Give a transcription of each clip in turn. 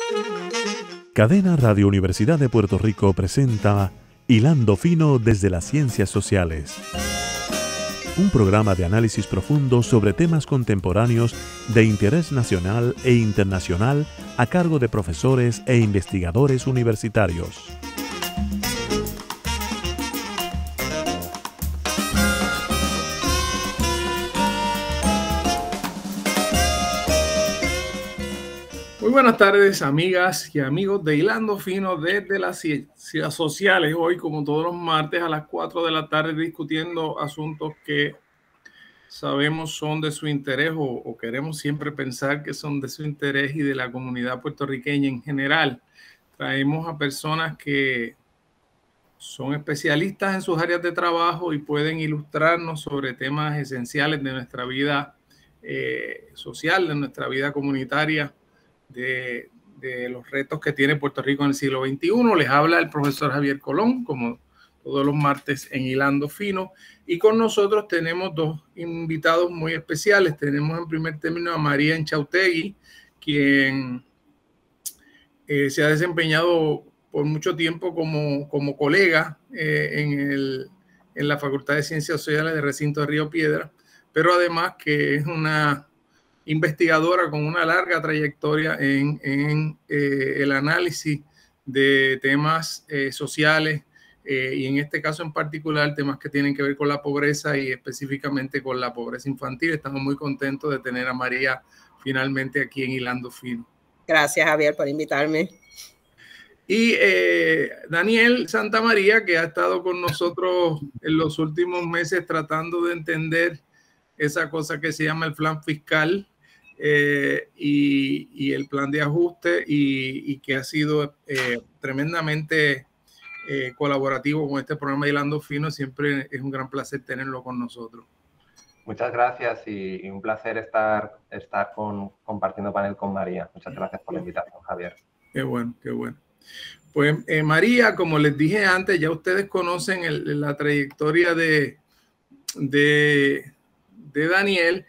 Cadena Radio Universidad de Puerto Rico presenta Hilando Fino desde las Ciencias Sociales. Un programa de análisis profundo sobre temas contemporáneos de interés nacional e internacional a cargo de profesores e investigadores universitarios. Muy buenas tardes, amigas y amigos de Hilando Fino desde las Ciencias Sociales. Hoy, como todos los martes, a las 4 de la tarde, discutiendo asuntos que sabemos son de su interés o queremos siempre pensar que son de su interés y de la comunidad puertorriqueña en general. Traemos a personas que son especialistas en sus áreas de trabajo y pueden ilustrarnos sobre temas esenciales de nuestra vida social, de nuestra vida comunitaria, de los retos que tiene Puerto Rico en el siglo XXI. Les habla el profesor Javier Colón, como todos los martes en Hilando Fino. Y con nosotros tenemos dos invitados muy especiales. Tenemos en primer término a María Enchautegui, quien se ha desempeñado por mucho tiempo como colega en la Facultad de Ciencias Sociales de Recinto de Río Piedras, pero además que es una investigadora con una larga trayectoria en el análisis de temas sociales y en este caso en particular temas que tienen que ver con la pobreza y específicamente con la pobreza infantil. Estamos muy contentos de tener a María finalmente aquí en Hilando Fino. Gracias, Javier, por invitarme. Y Daniel Santamaría, que ha estado con nosotros en los últimos meses tratando de entender esa cosa que se llama el plan fiscal y el plan de ajuste y que ha sido tremendamente colaborativo con este programa de Hilando Fino. Siempre es un gran placer tenerlo con nosotros. Muchas gracias y un placer estar compartiendo panel con María. Muchas gracias por la invitación, Javier. Qué bueno, qué bueno. Pues María, como les dije antes, ya ustedes conocen la trayectoria de Daniel.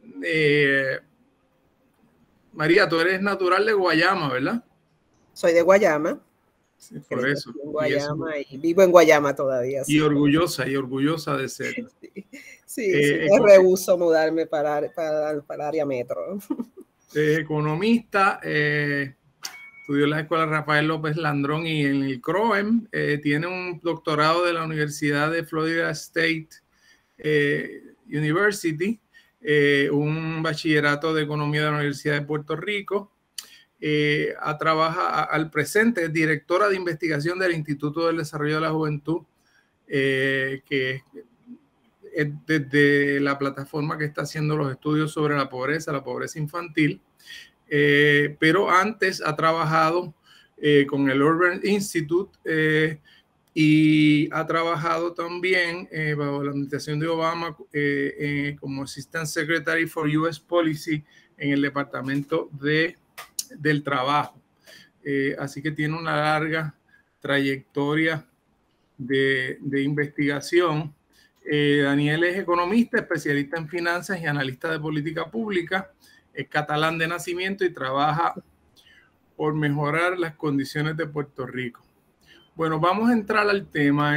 María, tú eres natural de Guayama, ¿verdad? Soy de Guayama. Sí, por eso. En Guayama y vivo en Guayama todavía. Y orgullosa de serlo. Sí, me rehúso mudarme para área metro. Economista, estudió en la Escuela Rafael López Landrón y en el CROEM. Tiene un doctorado de la Universidad de Florida State University, un bachillerato de Economía de la Universidad de Puerto Rico. Trabaja al presente, es directora de investigación del Instituto del Desarrollo de la Juventud, que es desde la plataforma que está haciendo los estudios sobre la pobreza infantil. Pero antes ha trabajado con el Urban Institute y ha trabajado también bajo la administración de Obama como Assistant Secretary for U.S. Policy en el Departamento del Trabajo. Así que tiene una larga trayectoria de investigación. Daniel es economista, especialista en finanzas y analista de política pública. Es catalán de nacimiento y trabaja por mejorar las condiciones de Puerto Rico. Bueno, vamos a entrar al tema.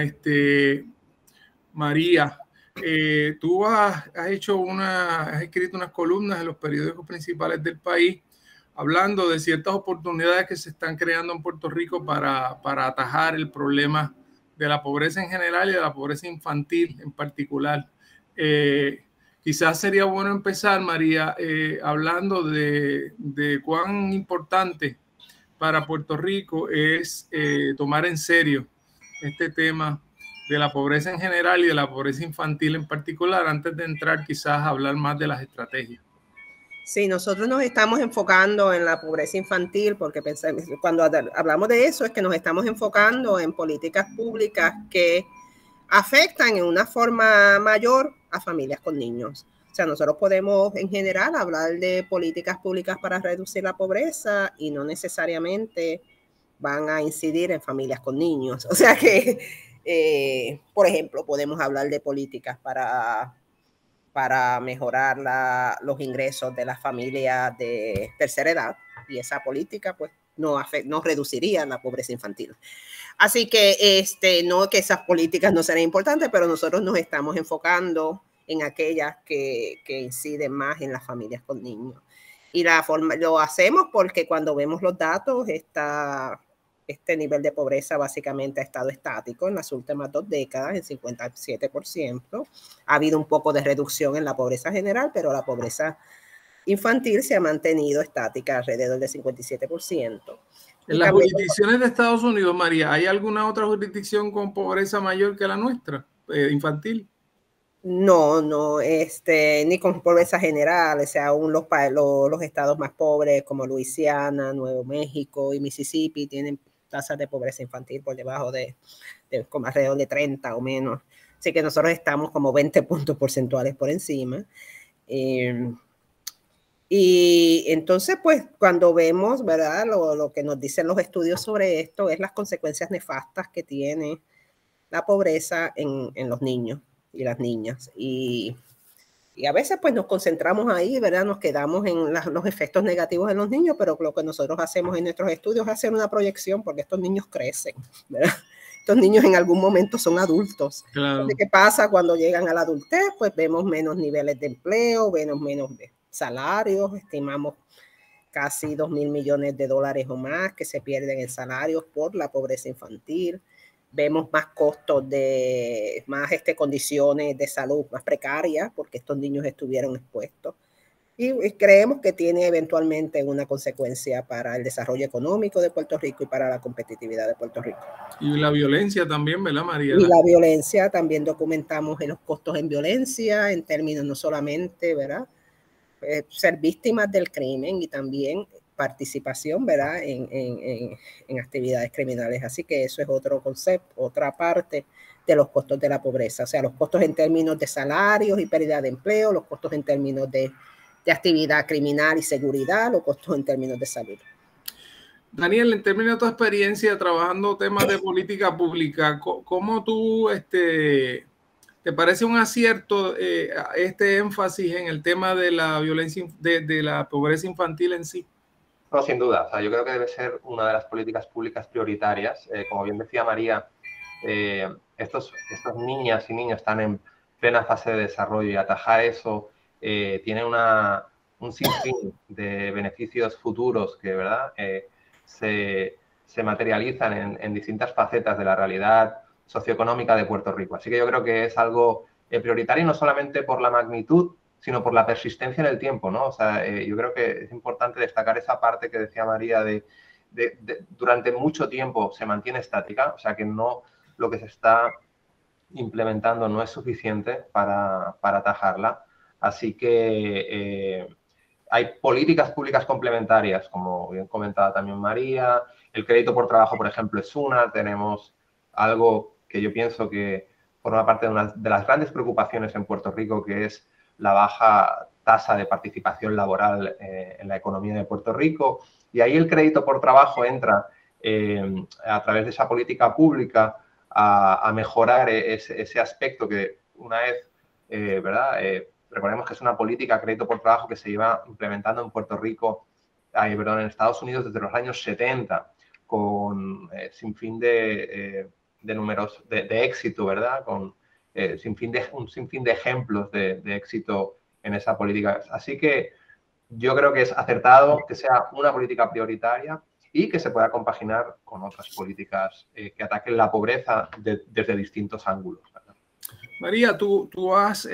María, tú has escrito unas columnas en los periódicos principales del país hablando de ciertas oportunidades que se están creando en Puerto Rico para atajar el problema de la pobreza en general y de la pobreza infantil en particular. Quizás sería bueno empezar, María, hablando de cuán importante para Puerto Rico es tomar en serio este tema de la pobreza en general y de la pobreza infantil en particular, antes de entrar quizás a hablar más de las estrategias. Sí, nosotros nos estamos enfocando en la pobreza infantil porque cuando hablamos de eso es que nos estamos enfocando en políticas públicas que afectan en una forma mayor a familias con niños. O sea, nosotros podemos en general hablar de políticas públicas para reducir la pobreza y no necesariamente van a incidir en familias con niños. O sea que, por ejemplo, podemos hablar de políticas para mejorar los ingresos de las familias de tercera edad y esa política pues no reduciría la pobreza infantil. Así que no que esas políticas no serán importantes, pero nosotros nos estamos enfocando en aquellas que inciden más en las familias con niños. Y lo hacemos porque cuando vemos los datos, este nivel de pobreza básicamente ha estado estático en las últimas 2 décadas, en 57%. Ha habido un poco de reducción en la pobreza general, pero la pobreza infantil se ha mantenido estática alrededor del 57%. En las jurisdicciones de Estados Unidos, María, ¿hay alguna otra jurisdicción con pobreza mayor que la nuestra, infantil? No, ni con pobreza general, o sea, aún los estados más pobres como Luisiana, Nuevo México y Mississippi tienen tasas de pobreza infantil por debajo de como alrededor de 30 o menos. Así que nosotros estamos como 20 puntos porcentuales por encima. Y entonces, pues, cuando vemos, ¿verdad? Lo que nos dicen los estudios sobre esto es las consecuencias nefastas que tiene la pobreza en los niños y las niñas. Y a veces, pues, nos concentramos ahí, ¿verdad? Nos quedamos en los efectos negativos en los niños, pero lo que nosotros hacemos en nuestros estudios es hacer una proyección, porque estos niños crecen, ¿verdad? Estos niños en algún momento son adultos. Claro. Entonces, ¿qué pasa cuando llegan a la adultez? Pues vemos menos niveles de empleo, vemos menos salarios, estimamos casi $2,000 millones o más que se pierden en salarios por la pobreza infantil. Vemos más costos más condiciones de salud más precarias porque estos niños estuvieron expuestos. Y creemos que tiene eventualmente una consecuencia para el desarrollo económico de Puerto Rico y para la competitividad de Puerto Rico. Y la violencia también, ¿verdad, María? Y la violencia, también documentamos en los costos en violencia, en términos no solamente, ¿verdad? Ser víctimas del crimen y también participación, ¿verdad? En actividades criminales. Así que eso es otro concepto, otra parte de los costos de la pobreza. O sea, los costos en términos de salarios y pérdida de empleo, los costos en términos de actividad criminal y seguridad, los costos en términos de salud. Daniel, en términos de tu experiencia trabajando temas de política pública, ¿cómo tú te parece un acierto este énfasis en el tema de la violencia, de la pobreza infantil en sí? No, sin duda. O sea, yo creo que debe ser una de las políticas públicas prioritarias. Como bien decía María, estos niñas y niños están en plena fase de desarrollo y atajar eso tiene un sinfín de beneficios futuros que, ¿verdad? Se materializan en distintas facetas de la realidad socioeconómica de Puerto Rico. Así que yo creo que es algo prioritario no solamente por la magnitud, sino por la persistencia en el tiempo, ¿no? O sea, yo creo que es importante destacar esa parte que decía María durante mucho tiempo se mantiene estática, o sea, que lo que se está implementando no es suficiente para atajarla. Así que hay políticas públicas complementarias, como bien comentaba también María. El crédito por trabajo, por ejemplo, es una. Tenemos algo que yo pienso que forma parte de una de las grandes preocupaciones en Puerto Rico, que es la baja tasa de participación laboral en la economía de Puerto Rico. Y ahí el crédito por trabajo entra a través de esa política pública a mejorar ese aspecto que una vez, ¿verdad? Recordemos que es una política crédito por trabajo que se lleva implementando en Puerto Rico, en Estados Unidos desde los años 70, con sinfín de números de éxito, ¿verdad? Con un sinfín de ejemplos de éxito en esa política. Así que yo creo que es acertado que sea una política prioritaria y que se pueda compaginar con otras políticas que ataquen la pobreza desde distintos ángulos, ¿verdad? María, tú has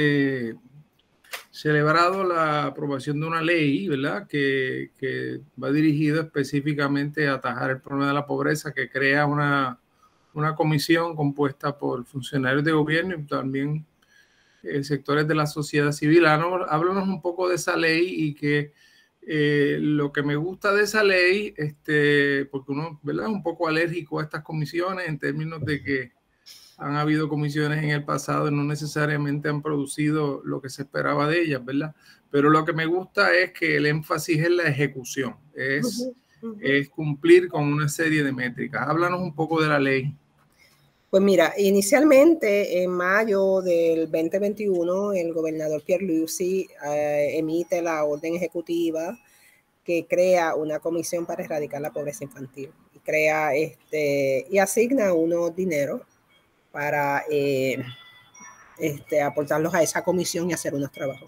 celebrado la aprobación de una ley, ¿verdad? Que va dirigido específicamente a atajar el problema de la pobreza, que crea una comisión compuesta por funcionarios de gobierno y también sectores de la sociedad civil. Háblanos un poco de esa ley y que lo que me gusta de esa ley, porque uno, ¿verdad?, es un poco alérgico a estas comisiones en términos de que han habido comisiones en el pasado y no necesariamente han producido lo que se esperaba de ellas, ¿verdad? Pero lo que me gusta es que el énfasis es la ejecución, es cumplir con una serie de métricas. Háblanos un poco de la ley. Pues mira, inicialmente en mayo del 2021 el gobernador Pierluisi emite la orden ejecutiva que crea una comisión para erradicar la pobreza infantil. Y crea y asigna unos dineros para aportarlos a esa comisión y hacer unos trabajos.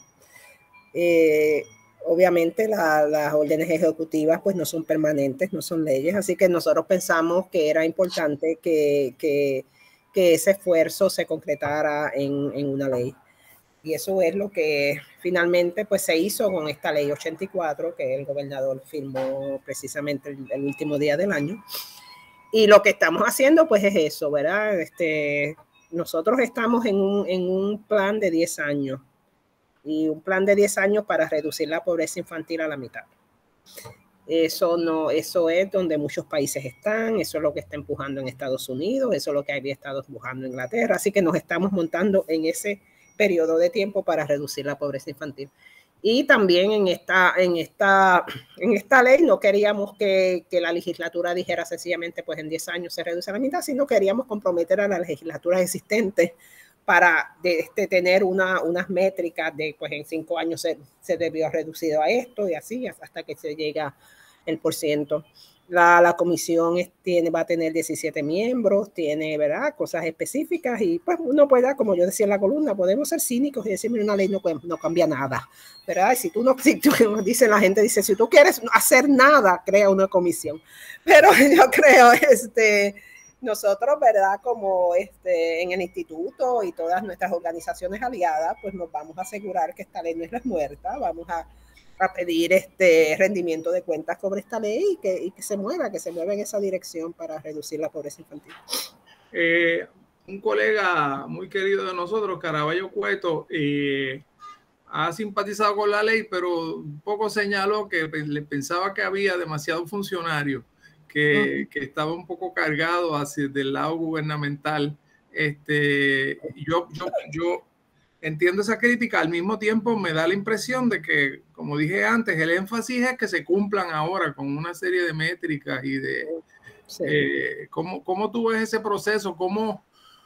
Obviamente las órdenes ejecutivas pues no son permanentes, no son leyes, así que nosotros pensamos que era importante que ese esfuerzo se concretara en una ley. Y eso es lo que finalmente pues se hizo con esta ley 84 que el gobernador firmó precisamente el último día del año. Y lo que estamos haciendo pues es eso, ¿verdad? Nosotros estamos en un plan de 10 años y un plan de 10 años para reducir la pobreza infantil a la mitad. Eso es donde muchos países están, eso es lo que está empujando en Estados Unidos, eso es lo que había estado empujando en Inglaterra, así que nos estamos montando en ese periodo de tiempo para reducir la pobreza infantil. Y también en esta ley no queríamos que la legislatura dijera sencillamente pues en 10 años se reduce a la mitad, sino queríamos comprometer a la legislatura existente para tener unas métricas de pues en 5 años se debió reducido a esto y así hasta que se llega el %. La comisión va a tener 17 miembros, tiene, ¿verdad?, cosas específicas y pues uno puede, como yo decía en la columna, podemos ser cínicos y decir, una ley no cambia nada, ¿verdad? Si tú dice la gente, dice, si tú quieres hacer nada, crea una comisión. Pero yo creo, nosotros, ¿verdad?, como en el instituto y todas nuestras organizaciones aliadas, pues nos vamos a asegurar que esta ley no es muerta, vamos a pedir rendimiento de cuentas sobre esta ley y que se mueva en esa dirección para reducir la pobreza infantil. Un colega muy querido de nosotros, Caraballo Cueto, ha simpatizado con la ley, pero un poco señaló que le pensaba que había demasiados funcionarios, que estaba un poco cargado hacia del lado gubernamental. Yo entiendo esa crítica, al mismo tiempo me da la impresión de que, como dije antes, el énfasis es que se cumplan ahora con una serie de métricas y de sí. ¿Cómo tú ves ese proceso? ¿Cómo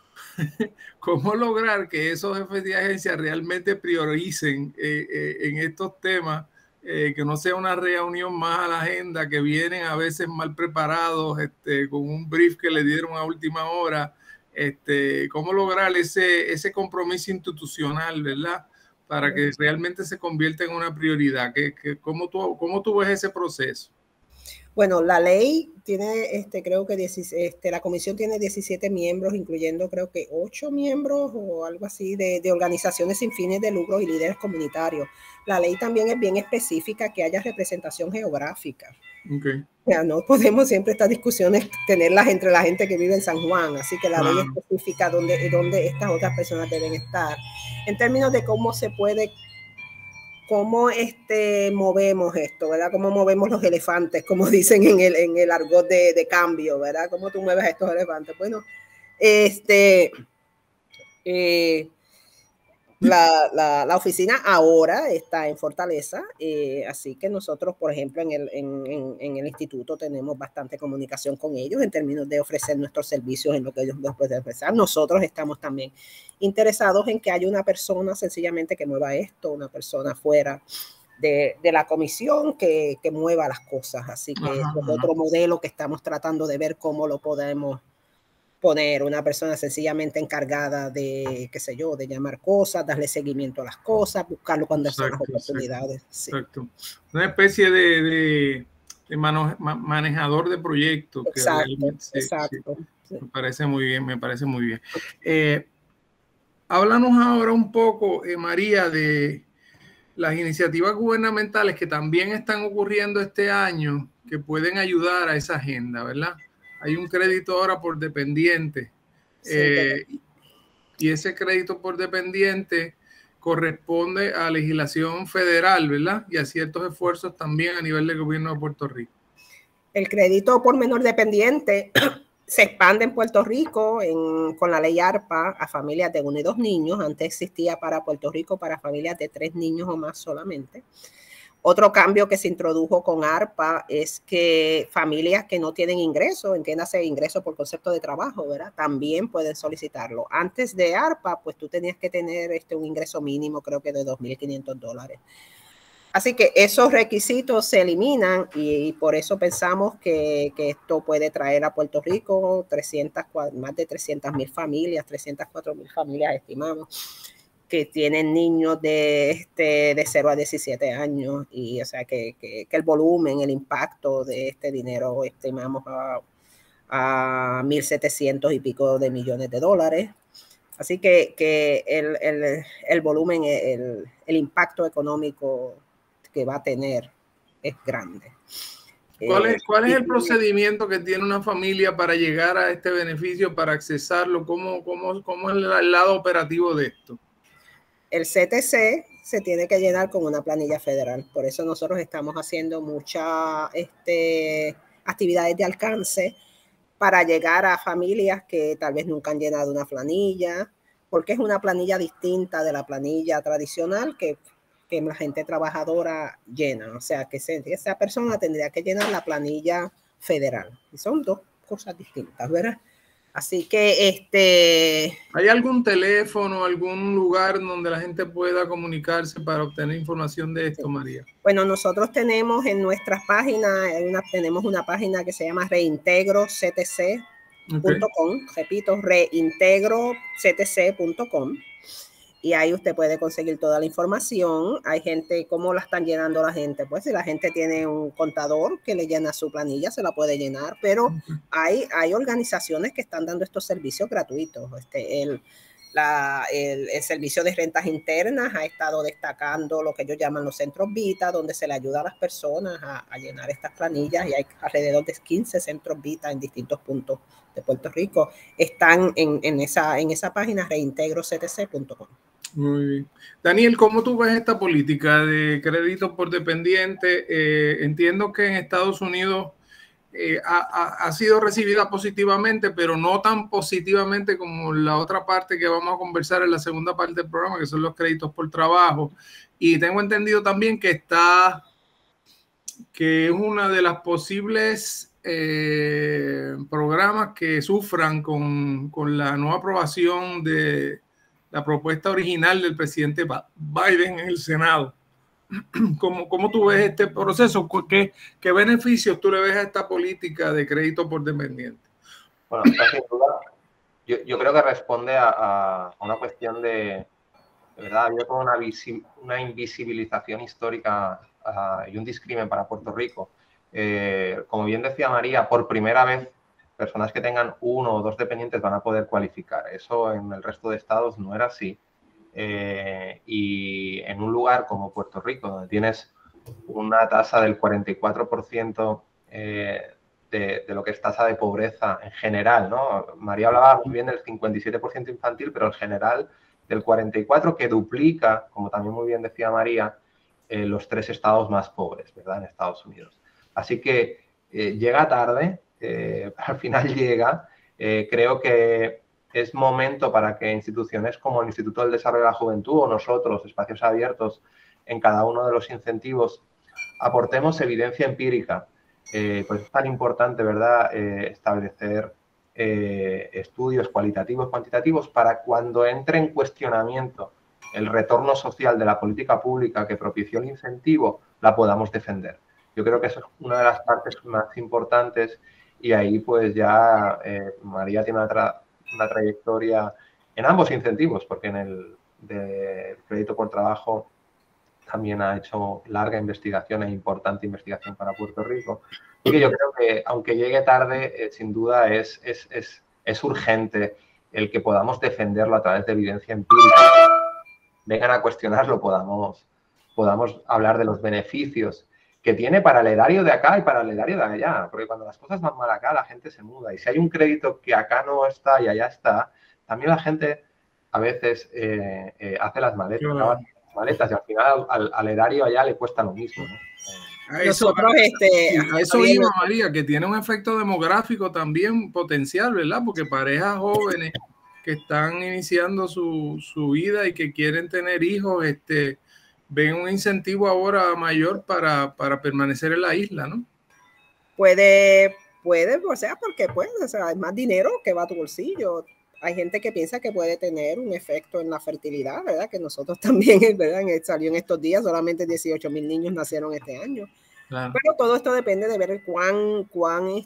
lograr que esos jefes de agencia realmente prioricen en estos temas, que no sea una reunión más a la agenda, que vienen a veces mal preparados, con un brief que le dieron a última hora? ¿Cómo lograr ese compromiso institucional, ¿verdad?, para que realmente se convierta en una prioridad? ¿Cómo tú ves ese proceso? Bueno, la ley tiene, creo que la comisión tiene 17 miembros, incluyendo creo que 8 miembros o algo así de organizaciones sin fines de lucro y líderes comunitarios. La ley también es bien específica que haya representación geográfica. Okay. O sea, no podemos siempre estas discusiones tenerlas entre la gente que vive en San Juan, así que la ley especifica dónde estas otras personas deben estar. En términos de cómo se puede, cómo movemos esto, ¿verdad? Cómo movemos los elefantes, como dicen en el argot de cambio, ¿verdad? ¿Cómo tú mueves a estos elefantes? Bueno, la oficina ahora está en Fortaleza, así que nosotros, por ejemplo, en el instituto tenemos bastante comunicación con ellos en términos de ofrecer nuestros servicios en lo que ellos nos pueden ofrecer. Nosotros estamos también interesados en que haya una persona sencillamente que mueva esto, una persona fuera de la comisión que mueva las cosas, así que es otro modelo que estamos tratando de ver cómo lo podemos poner, una persona sencillamente encargada de, qué sé yo, de llamar cosas, darle seguimiento a las cosas, buscarlo cuando son las oportunidades. Exacto. Sí. Una especie de manejador de proyectos. Exacto. Sí. Me parece muy bien. Háblanos ahora un poco, María, de las iniciativas gubernamentales que también están ocurriendo este año que pueden ayudar a esa agenda, ¿verdad? Hay un crédito ahora por dependiente, y ese crédito por dependiente corresponde a legislación federal, ¿verdad? Y a ciertos esfuerzos también a nivel del gobierno de Puerto Rico. El crédito por menor dependiente se expande en Puerto Rico con la ley ARPA a familias de 1 y 2 niños. Antes existía para Puerto Rico para familias de 3 niños o más solamente. Otro cambio que se introdujo con ARPA es que familias que no tienen ingreso, entiéndase ingreso por concepto de trabajo, ¿verdad?, también pueden solicitarlo. Antes de ARPA, pues tú tenías que tener un ingreso mínimo, creo que de $2,500. Así que esos requisitos se eliminan y por eso pensamos que esto puede traer a Puerto Rico más de 300,000 familias, 304,000 familias estimamos, que tienen niños de 0 a 17 años. Y o sea que el volumen, el impacto de este dinero estimamos a 1.700 y pico de millones de dólares. Así que el volumen, el impacto económico que va a tener es grande. ¿Cuál es el procedimiento que tiene una familia para llegar a este beneficio, para accesarlo? ¿Cómo es el lado operativo de esto? El CTC se tiene que llenar con una planilla federal. Por eso nosotros estamos haciendo muchas actividades de alcance para llegar a familias que tal vez nunca han llenado una planilla, porque es una planilla distinta de la planilla tradicional que la gente trabajadora llena. O sea, que esa persona tendría que llenar la planilla federal. Y son dos cosas distintas, ¿verdad? Así que ¿hay algún teléfono, algún lugar donde la gente pueda comunicarse para obtener información de esto, María? Bueno, nosotros tenemos en nuestras páginas, tenemos una página que se llama reintegroctc.com, repito, reintegroctc.com. Y ahí usted puede conseguir toda la información. Hay gente, ¿cómo la están llenando la gente? Pues si la gente tiene un contador que le llena su planilla, se la puede llenar, pero hay organizaciones que están dando estos servicios gratuitos. El servicio de rentas internas ha estado destacando lo que ellos llaman los centros Vita, donde se le ayuda a las personas a llenar estas planillas, y hay alrededor de 15 centros Vita en distintos puntos de Puerto Rico. Están en esa página reintegroctc.com. Muy bien. Daniel, ¿cómo tú ves esta política de crédito por dependiente? Entiendo que en Estados Unidos ha sido recibida positivamente, pero no tan positivamente como la otra parte que vamos a conversar en la segunda parte del programa, que son los créditos por trabajo. Y tengo entendido también que es una de las posibles programas que sufran con la no aprobación de la propuesta original del presidente Biden en el Senado. ¿Cómo tú ves este proceso? ¿Qué beneficios tú le ves a esta política de crédito por dependiente? Bueno, sin duda, yo creo que responde a una cuestión de verdad, había como una invisibilización histórica y un discrimen para Puerto Rico. Como bien decía María, por primera vez personas que tengan 1 o 2 dependientes van a poder cualificar. Eso en el resto de estados no era así. Y en un lugar como Puerto Rico, donde tienes una tasa del 44% de lo que es tasa de pobreza en general, ¿no? María hablaba muy bien del 57% infantil, pero en general del 44%, que duplica, como también muy bien decía María, los 3 estados más pobres, ¿verdad?, en Estados Unidos. Así que llega tarde, al final llega. Creo que es momento para que instituciones como el Instituto del Desarrollo de la Juventud o nosotros, Espacios Abiertos, en cada uno de los incentivos, aportemos evidencia empírica. Pues es tan importante, ¿verdad?, establecer estudios cualitativos, cuantitativos, para cuando entre en cuestionamiento el retorno social de la política pública que propició el incentivo, la podamos defender. Yo creo que eso es una de las partes más importantes, y ahí pues ya María tiene una trayectoria en ambos incentivos, porque en el de crédito por trabajo también ha hecho larga investigación e importante investigación para Puerto Rico. Y que yo creo que, aunque llegue tarde, sin duda es urgente el que podamos defenderlo a través de evidencia empírica. Vengan a cuestionarlo, podamos hablar de los beneficios que tiene para el erario de acá y para el erario de allá. Porque cuando las cosas van mal acá, la gente se muda. Y si hay un crédito que acá no está y allá está, también la gente a veces hace las maletas. ¿no? Maletas, y al final al erario allá le cuesta lo mismo, ¿no? A eso iba, María, que tiene un efecto demográfico también potencial, ¿verdad? Porque parejas jóvenes que están iniciando su vida y que quieren tener hijos, ven un incentivo ahora mayor para permanecer en la isla, ¿no? Puede, o sea, porque pues, o sea, hay más dinero que va a tu bolsillo. hay gente que piensa que puede tener un efecto en la fertilidad, ¿verdad? Que nosotros también, ¿verdad? Salió en estos días, solamente 18,000 niños nacieron este año. Claro. Pero todo esto depende de ver cuán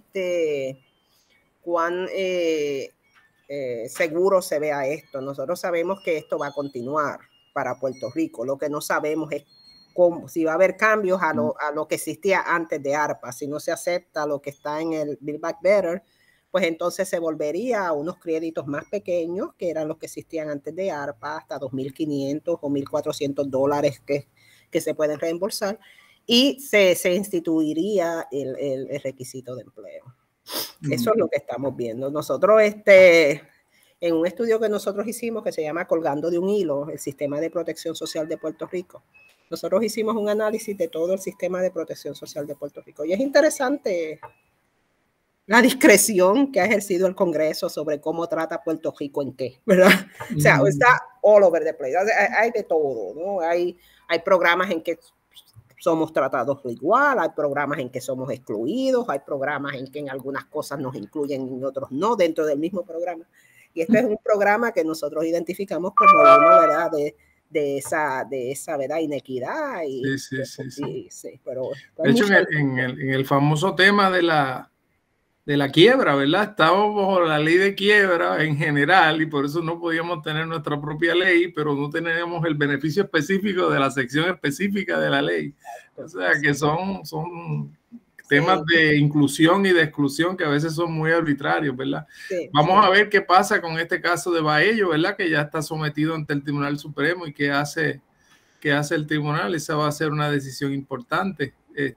seguro se vea esto. Nosotros sabemos que esto va a continuar para Puerto Rico. Lo que no sabemos es si va a haber cambios a lo que existía antes de ARPA. Si no se acepta lo que está en el Build Back Better, pues entonces se volvería a unos créditos más pequeños, que eran los que existían antes de ARPA, hasta $2,500 o $1,400 que se pueden reembolsar, y se instituiría el requisito de empleo. Eso es lo que estamos viendo. Nosotros, en un estudio que nosotros hicimos que se llama Colgando de un Hilo, el Sistema de Protección Social de Puerto Rico, nosotros hicimos un análisis de todo el sistema de protección social de Puerto Rico. Y es interesante la discreción que ha ejercido el Congreso sobre cómo trata Puerto Rico en qué, ¿verdad? O sea, está all over the place. Hay de todo, ¿no? Hay programas en que somos tratados igual, hay programas en que somos excluidos, hay programas en que en algunas cosas nos incluyen y en otros no dentro del mismo programa. Y este es un programa que nosotros identificamos como uno, ¿verdad?, de esa ¿verdad?, inequidad. Y, sí. Pero de hecho, en el famoso tema de la quiebra, ¿verdad? Estamos bajo la ley de quiebra en general y por eso no podíamos tener nuestra propia ley, pero no tenemos el beneficio específico de la sección específica de la ley. O sea, que son temas de inclusión y de exclusión que a veces son muy arbitrarios, ¿verdad? Sí, vamos a ver qué pasa con este caso de Baello, ¿verdad? Que ya está sometido ante el Tribunal Supremo y qué hace el tribunal. Esa va a ser una decisión importante.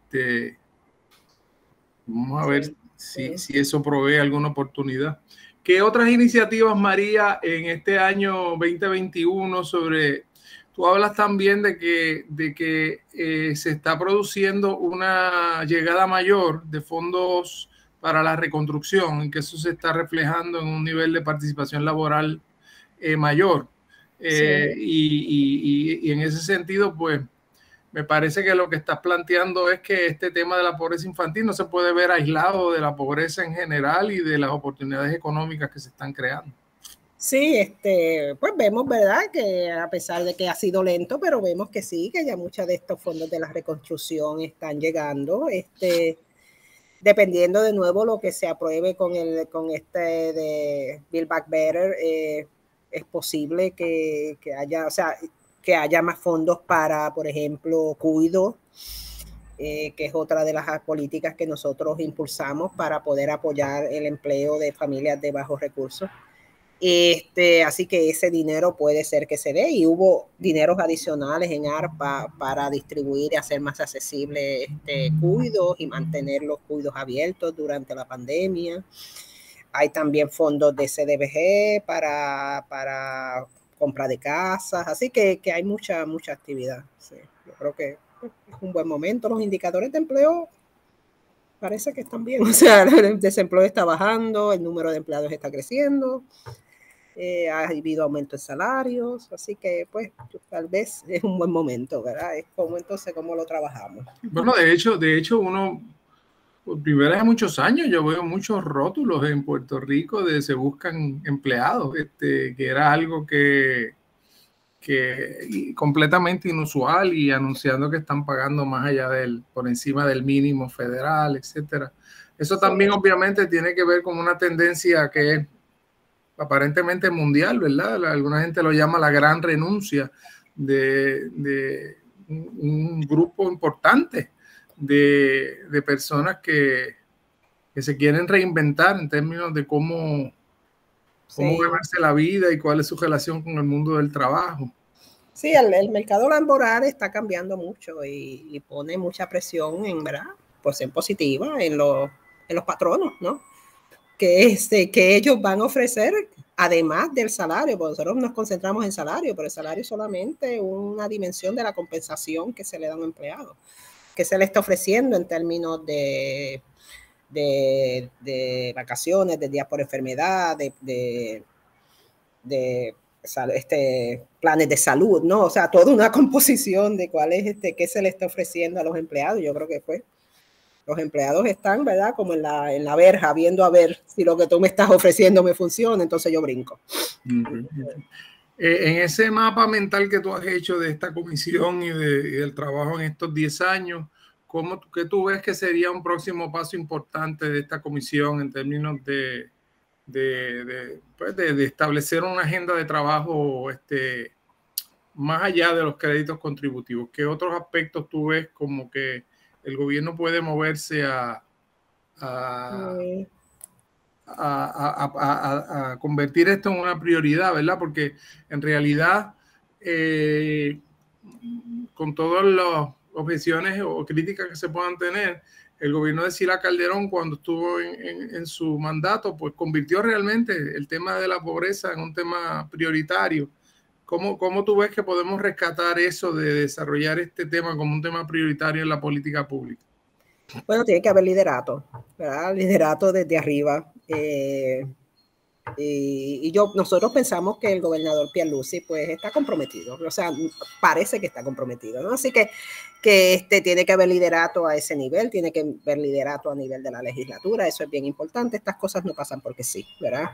Vamos a ver si eso provee alguna oportunidad. ¿Qué otras iniciativas, María, en este año 2021 tú hablas también de que se está produciendo una llegada mayor de fondos para la reconstrucción y que eso se está reflejando en un nivel de participación laboral mayor? Y en ese sentido, pues, me parece que lo que estás planteando es que este tema de la pobreza infantil no se puede ver aislado de la pobreza en general y de las oportunidades económicas que se están creando. Sí, pues vemos, ¿verdad?, que a pesar de que ha sido lento, pero vemos que sí, que ya muchos de estos fondos de la reconstrucción están llegando, dependiendo de nuevo lo que se apruebe con de Build Back Better, es posible que haya, o sea, que haya más fondos para, por ejemplo, cuido, que es otra de las políticas que nosotros impulsamos para poder apoyar el empleo de familias de bajos recursos. Así que ese dinero puede ser que se dé, y hubo dineros adicionales en ARPA para distribuir y hacer más accesible cuidos y mantener los cuidos abiertos durante la pandemia. Hay también fondos de CDBG para compra de casas, así que hay mucha actividad. Sí, yo creo que es un buen momento. Los indicadores de empleo parece que están bien, o sea, el desempleo está bajando, el número de empleados está creciendo, ha habido aumento en salarios, así que pues tal vez es un buen momento, ¿verdad? Es como entonces cómo lo trabajamos. Bueno, de hecho uno, por primera vez en muchos años, yo veo muchos rótulos en Puerto Rico de se buscan empleados, que era algo que completamente inusual, y anunciando que están pagando más allá por encima del mínimo federal, etcétera. Eso también obviamente tiene que ver con una tendencia que es aparentemente mundial, ¿verdad? Alguna gente lo llama la gran renuncia de un grupo importante de personas que se quieren reinventar en términos de cómo ganarse la vida y cuál es su relación con el mundo del trabajo. Sí, el mercado laboral está cambiando mucho y pone mucha presión, ¿verdad?, por ser positiva en los patronos, ¿no? Que ellos van a ofrecer, además del salario, porque nosotros nos concentramos en salario, pero el salario es solamente una dimensión de la compensación que se le da a un empleado, que se le está ofreciendo en términos de vacaciones, de días por enfermedad, de planes de salud, ¿no? O sea, toda una composición de cuál es qué se le está ofreciendo a los empleados. Yo creo que pues Los empleados están, ¿verdad? Como en la verja, viendo a ver si lo que tú me estás ofreciendo me funciona, entonces yo brinco. En ese mapa mental que tú has hecho de esta comisión y del trabajo en estos 10 años, ¿qué tú ves que sería un próximo paso importante de esta comisión en términos de establecer una agenda de trabajo más allá de los créditos contributivos? ¿Qué otros aspectos tú ves como que el gobierno puede moverse a convertir esto en una prioridad, ¿verdad? Porque en realidad, con todas las objeciones o críticas que se puedan tener, el gobierno de Sila Calderón, cuando estuvo en su mandato, pues convirtió realmente el tema de la pobreza en un tema prioritario. ¿Cómo tú ves que podemos rescatar eso de desarrollar este tema como un tema prioritario en la política pública? Bueno, tiene que haber liderato, ¿verdad? Liderato desde arriba. Nosotros pensamos que el gobernador Pierluisi pues está comprometido, o sea, parece que está comprometido, ¿no? Así que tiene que haber liderato a ese nivel, tiene que haber liderato a nivel de la legislatura, eso es bien importante. Estas cosas no pasan porque sí, ¿verdad?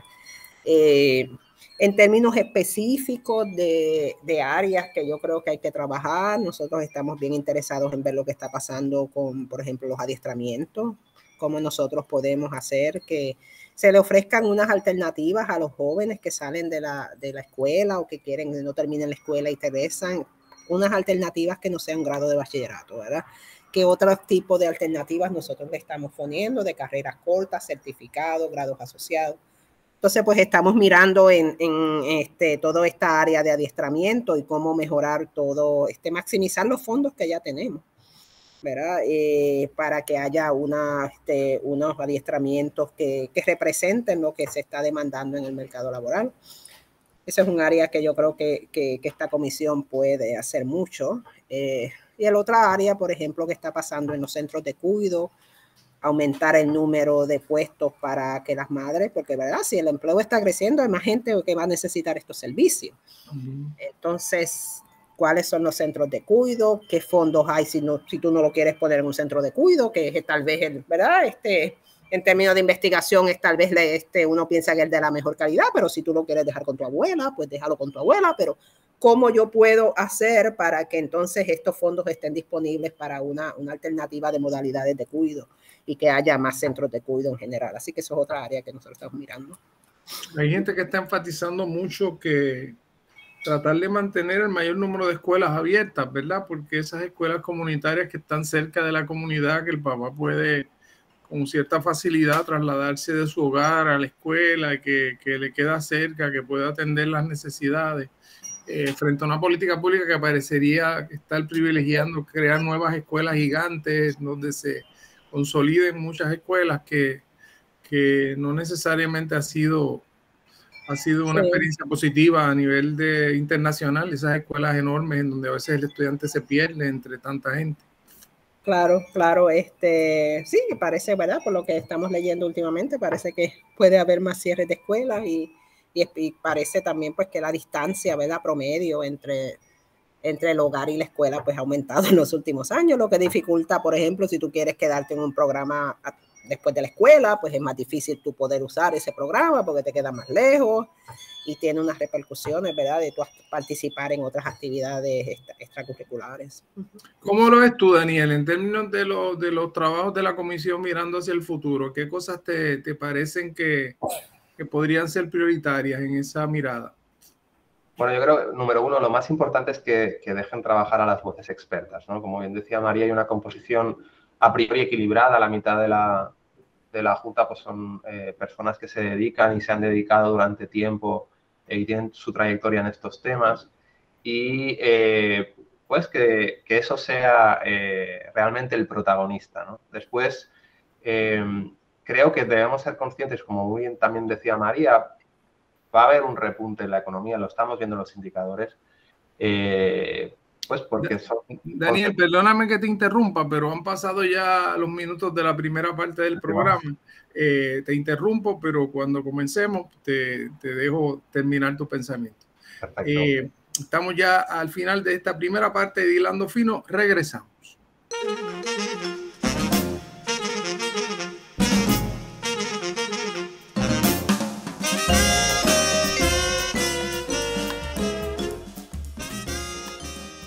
En términos específicos de áreas que yo creo que hay que trabajar, nosotros estamos bien interesados en ver lo que está pasando con, por ejemplo, los adiestramientos, cómo nosotros podemos hacer que se le ofrezcan unas alternativas a los jóvenes que salen de la escuela o que no terminen la escuela y regresan, unas alternativas que no sean un grado de bachillerato, ¿verdad? ¿Qué otro tipo de alternativas nosotros le estamos poniendo de carreras cortas, certificados, grados asociados? Entonces, pues estamos mirando en toda esta área de adiestramiento y cómo mejorar todo, maximizar los fondos que ya tenemos, ¿verdad? Para que haya unos adiestramientos que representen lo que se está demandando en el mercado laboral. Ese es un área que yo creo que esta comisión puede hacer mucho. Y el otra área, por ejemplo, que está pasando en los centros de cuidado, aumentar el número de puestos para que las madres, porque verdad, si el empleo está creciendo, hay más gente que va a necesitar estos servicios. Entonces, ¿cuáles son los centros de cuidado? ¿Qué fondos hay si tú no lo quieres poner en un centro de cuidado? Que es tal vez, ¿verdad? En términos de investigación, es tal vez uno piensa que es de la mejor calidad, pero si tú lo quieres dejar con tu abuela, pues déjalo con tu abuela, pero ¿cómo yo puedo hacer para que entonces estos fondos estén disponibles para una alternativa de modalidades de cuidado y que haya más centros de cuidado en general? Así que eso es otra área que nosotros estamos mirando. Hay gente que está enfatizando mucho que tratar de mantener el mayor número de escuelas abiertas, ¿verdad? Porque esas escuelas comunitarias que están cerca de la comunidad, que el papá puede con cierta facilidad trasladarse de su hogar a la escuela, que le queda cerca, que pueda atender las necesidades, frente a una política pública que parecería estar privilegiando crear nuevas escuelas gigantes donde se consoliden muchas escuelas que no necesariamente ha sido una experiencia positiva a nivel internacional, esas escuelas enormes en donde a veces el estudiante se pierde entre tanta gente. Claro, sí, parece, ¿verdad? Por lo que estamos leyendo últimamente, parece que puede haber más cierres de escuelas y parece también pues que la distancia, ¿verdad? Promedio entre el hogar y la escuela pues ha aumentado en los últimos años, lo que dificulta, por ejemplo, si tú quieres quedarte en un programa después de la escuela, pues es más difícil tú poder usar ese programa porque te queda más lejos y tiene unas repercusiones, ¿verdad? De tú participar en otras actividades extracurriculares. ¿Cómo lo ves tú, Daniel, en términos de los trabajos de la comisión mirando hacia el futuro? ¿Qué cosas te parecen que podrían ser prioritarias en esa mirada? Bueno, yo creo que, número uno, lo más importante es que dejen trabajar a las voces expertas, ¿no? Como bien decía María, hay una composición a priori equilibrada. La mitad de la Junta pues son personas que se dedican y se han dedicado durante tiempo y tienen su trayectoria en estos temas. Y pues que eso sea realmente el protagonista, ¿no? Después, creo que debemos ser conscientes, como muy bien también decía María, va a haber un repunte en la economía, lo estamos viendo en los indicadores, pues porque son... Daniel, perdóname que te interrumpa, pero han pasado ya los minutos de la primera parte del programa. Te interrumpo, pero cuando comencemos te dejo terminar tu pensamiento. Perfecto. Estamos ya al final de esta primera parte de Hilando Fino. Regresamos.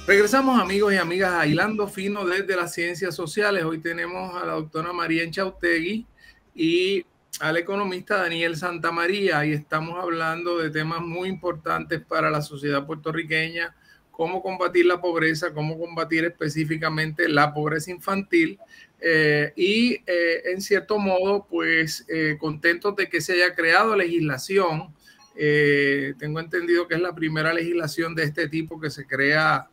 Regresamos, amigos y amigas, a Hilando Fino desde las Ciencias Sociales. Hoy tenemos a la doctora María Inchautegui y al economista Daniel Santamaría, y estamos hablando de temas muy importantes para la sociedad puertorriqueña: cómo combatir la pobreza, cómo combatir específicamente la pobreza infantil, en cierto modo, pues contentos de que se haya creado legislación. Tengo entendido que es la primera legislación de este tipo que se crea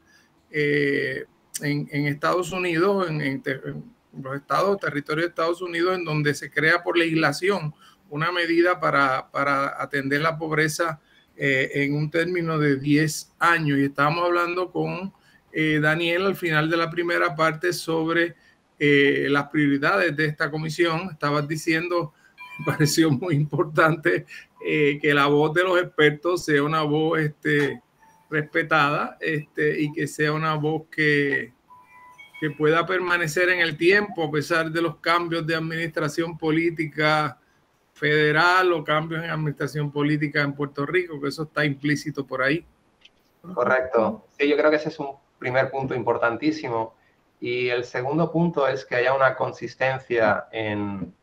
en Estados Unidos, en los estados, territorios de Estados Unidos, en donde se crea por legislación una medida para atender la pobreza en un término de 10 años. Y estábamos hablando con Daniel al final de la primera parte sobre las prioridades de esta comisión. Estabas diciendo, me pareció muy importante que la voz de los expertos sea una voz respetada, y que sea una voz que pueda permanecer en el tiempo a pesar de los cambios de administración política federal o cambios en administración política en Puerto Rico, que eso está implícito por ahí. Correcto. Sí, yo creo que ese es un primer punto importantísimo. Y el segundo punto es que haya una consistencia en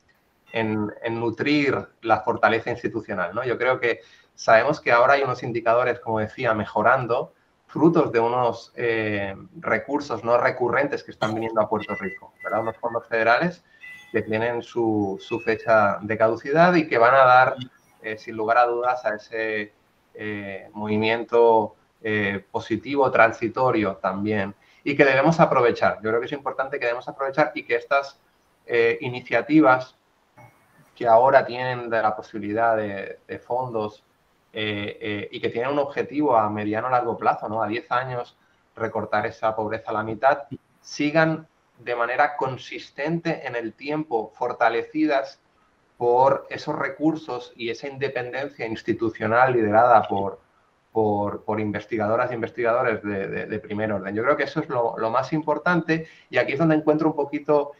nutrir la fortaleza institucional, ¿no? Yo creo que sabemos que ahora hay unos indicadores, como decía, mejorando, frutos de unos recursos no recurrentes que están viniendo a Puerto Rico, ¿verdad? Unos fondos federales que tienen su fecha de caducidad y que van a dar, sin lugar a dudas, a ese movimiento positivo, transitorio también, y que debemos aprovechar. Yo creo que es importante que debemos aprovechar y que estas iniciativas que ahora tienen de la posibilidad de fondos y que tienen un objetivo a mediano o largo plazo, ¿no? A 10 años, recortar esa pobreza a la mitad, sigan de manera consistente en el tiempo, fortalecidas por esos recursos y esa independencia institucional liderada por investigadoras e investigadores de primer orden. Yo creo que eso es lo más importante, y aquí es donde encuentro un poquito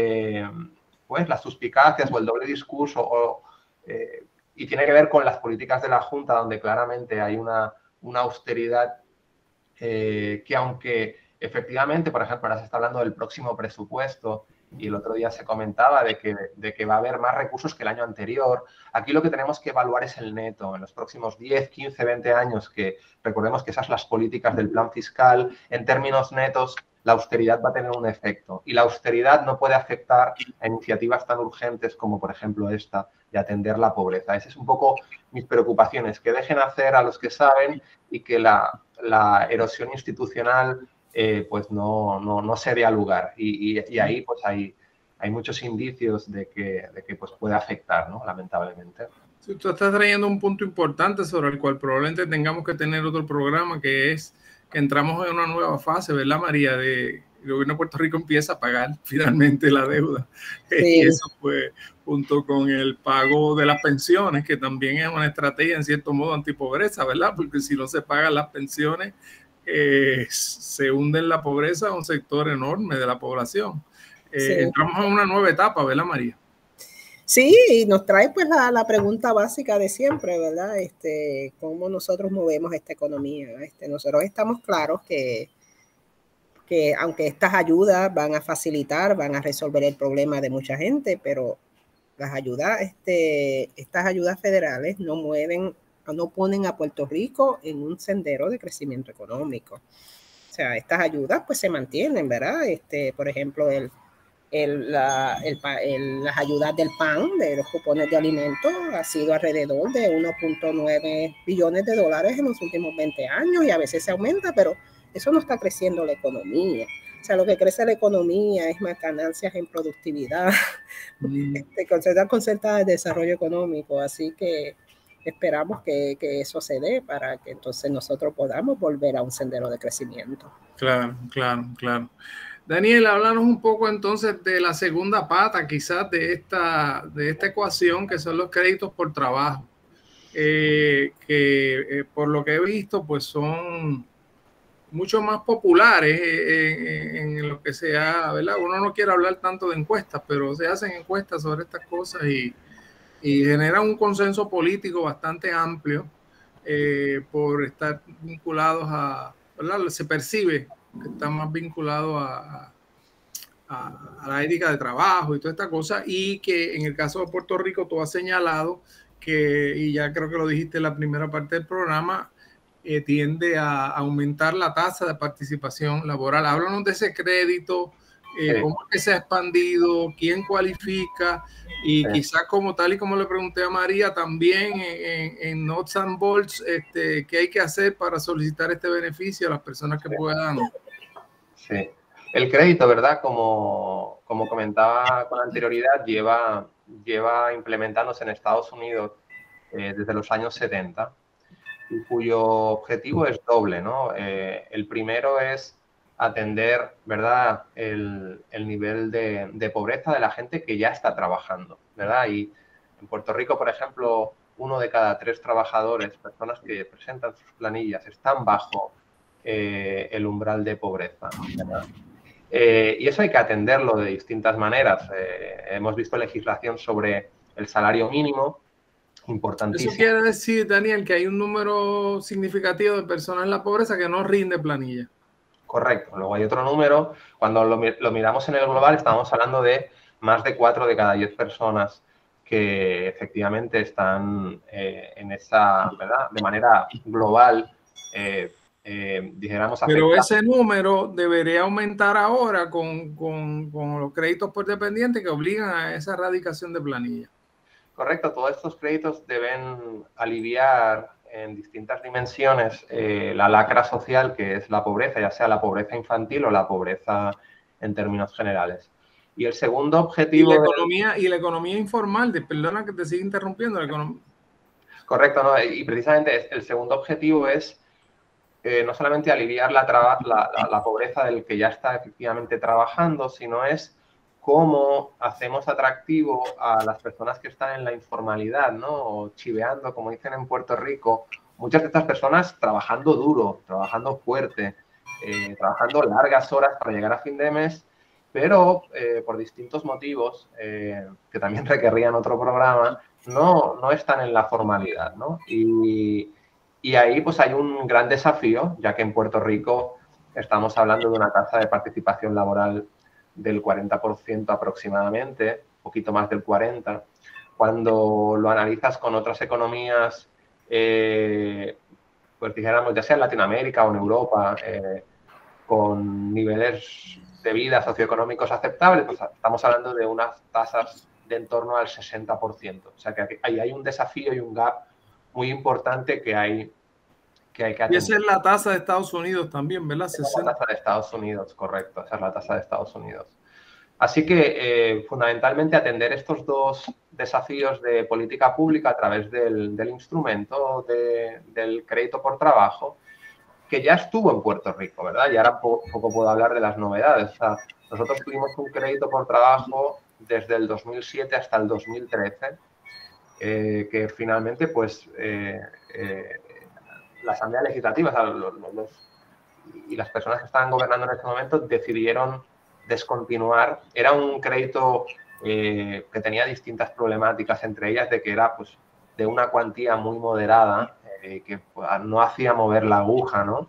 pues las suspicacias o el doble discurso, y tiene que ver con las políticas de la Junta, donde claramente hay una austeridad que, aunque efectivamente, por ejemplo, ahora se está hablando del próximo presupuesto y el otro día se comentaba de que va a haber más recursos que el año anterior. Aquí lo que tenemos que evaluar es el neto en los próximos 10, 15, 20 años, que recordemos que esas son las políticas del plan fiscal. En términos netos, la austeridad va a tener un efecto, y la austeridad no puede afectar a iniciativas tan urgentes como, por ejemplo, esta de atender la pobreza. Esas es un poco mis preocupaciones, que dejen hacer a los que saben y que la erosión institucional pues no se dé lugar. Y ahí pues hay muchos indicios de que pues puede afectar, ¿no? Lamentablemente. Sí, tú estás trayendo un punto importante sobre el cual probablemente tengamos que tener otro programa, que es que entramos en una nueva fase, ¿verdad, María? El gobierno de Puerto Rico empieza a pagar finalmente la deuda. Sí. Y eso fue junto con el pago de las pensiones, que también es una estrategia en cierto modo antipobreza, ¿verdad? Porque si no se pagan las pensiones, se hunde en la pobreza un sector enorme de la población. Sí. Entramos en una nueva etapa, ¿verdad, María? Sí, y nos trae pues la pregunta básica de siempre, ¿verdad? ¿Cómo nosotros movemos esta economía? Nosotros estamos claros que aunque estas ayudas van a facilitar, van a resolver el problema de mucha gente, pero las ayudas, estas ayudas federales no ponen a Puerto Rico en un sendero de crecimiento económico. O sea, estas ayudas pues se mantienen, ¿verdad? Por ejemplo, las ayudas del PAN, de los cupones de alimentos, ha sido alrededor de 1.9 billones de dólares en los últimos 20 años, y a veces se aumenta, pero eso no está creciendo la economía. O sea, lo que crece la economía es más ganancias en productividad, concertada de desarrollo económico. Así que esperamos que eso se dé para que entonces nosotros podamos volver a un sendero de crecimiento. Claro. Daniel, háblanos un poco entonces de la segunda pata quizás de esta ecuación, que son los créditos por trabajo, que por lo que he visto pues son mucho más populares en lo que sea, ¿verdad? Uno no quiere hablar tanto de encuestas, pero se hacen encuestas sobre estas cosas y generan un consenso político bastante amplio por estar vinculados a, ¿verdad? Se percibe que están más vinculados a la ética de trabajo y toda esta cosa, y que en el caso de Puerto Rico tú has señalado que, y ya creo que lo dijiste en la primera parte del programa, tiende a aumentar la tasa de participación laboral. Háblanos de ese crédito, cómo es que se ha expandido, quién cualifica, y quizás como tal y como le pregunté a María, también en Nuts and Bolts, qué hay que hacer para solicitar este beneficio a las personas que puedan. Sí. El crédito, ¿verdad? Como comentaba con anterioridad, lleva implementándose en Estados Unidos desde los años 70, y cuyo objetivo es doble, ¿no? El primero es atender, ¿verdad?, el nivel de pobreza de la gente que ya está trabajando, ¿verdad? Y en Puerto Rico, por ejemplo, 1 de cada 3 trabajadores, personas que presentan sus planillas, están bajo el umbral de pobreza, ¿verdad? Y eso hay que atenderlo de distintas maneras. Hemos visto legislación sobre el salario mínimo, importantísimo. Eso quiere decir, Daniel, que hay un número significativo de personas en la pobreza que no rinde planilla. Correcto. Luego hay otro número. Cuando lo miramos en el global, estamos hablando de más de 4 de cada 10 personas que efectivamente están en esa, ¿verdad?, de manera global, dijéramos, pero afectada. Ese número debería aumentar ahora con los créditos por dependiente que obligan a esa erradicación de planilla. Correcto, todos estos créditos deben aliviar en distintas dimensiones la lacra social que es la pobreza, ya sea la pobreza infantil o la pobreza en términos generales. Y el segundo objetivo... Y la economía informal, perdona que te siga interrumpiendo. Correcto, ¿no? Y precisamente el segundo objetivo es no solamente aliviar la pobreza del que ya está efectivamente trabajando, sino es cómo hacemos atractivo a las personas que están en la informalidad, ¿no? O chiveando, como dicen en Puerto Rico. Muchas de estas personas trabajando duro, trabajando fuerte, trabajando largas horas para llegar a fin de mes, pero por distintos motivos, que también requerían otro programa, no están en la formalidad, ¿no? Y ahí pues hay un gran desafío, ya que en Puerto Rico estamos hablando de una tasa de participación laboral del 40% aproximadamente, un poquito más del 40%. Cuando lo analizas con otras economías, pues dijéramos, ya sea en Latinoamérica o en Europa, con niveles de vida socioeconómicos aceptables, pues estamos hablando de unas tasas de en torno al 60%. O sea que ahí hay un desafío y un gap muy importante que hay que atender. Y esa es la tasa de Estados Unidos también, ¿verdad? Esa es la tasa de Estados Unidos, correcto. Esa es la tasa de Estados Unidos. Así que, fundamentalmente, atender estos dos desafíos de política pública a través del instrumento del crédito por trabajo, que ya estuvo en Puerto Rico, ¿verdad? Y ahora poco puedo hablar de las novedades. O sea, nosotros tuvimos un crédito por trabajo desde el 2007 hasta el 2013, que finalmente, pues, la Asamblea Legislativa, o sea, y las personas que estaban gobernando en este momento decidieron descontinuar. Era un crédito que tenía distintas problemáticas, entre ellas de que era, pues, de una cuantía muy moderada, que no hacía mover la aguja, ¿no?